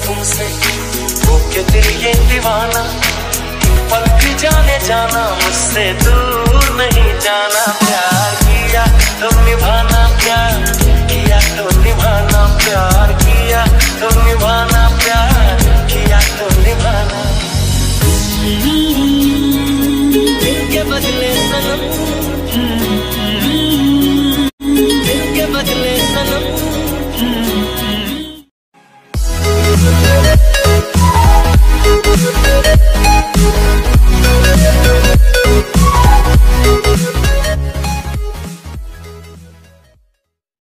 तुमसे होके दिल ये दीवाना, पल भी जाने जाना, मुझसे दूर नहीं जाना प्यार।